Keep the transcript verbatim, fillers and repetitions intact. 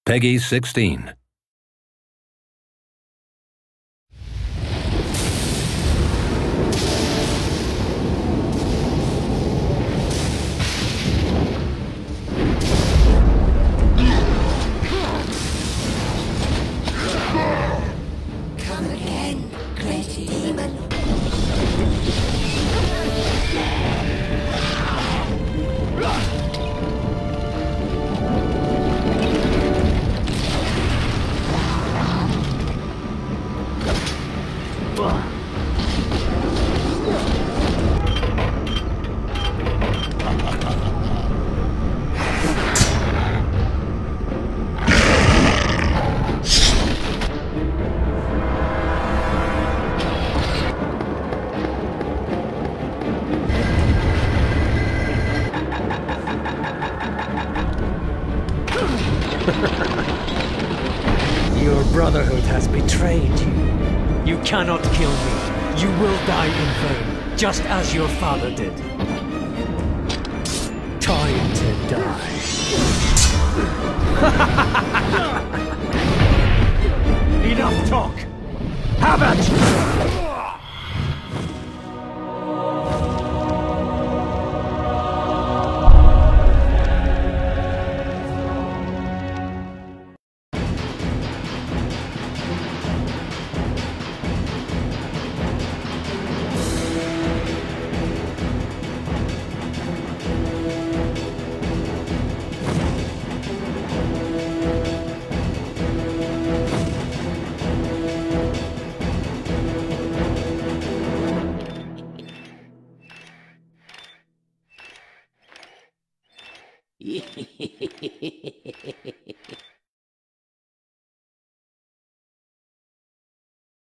Peggy sixteen. Come again, great demon. Your Brotherhood has betrayed you. You cannot kill me. You will die in vain, just as your father did. Time to die.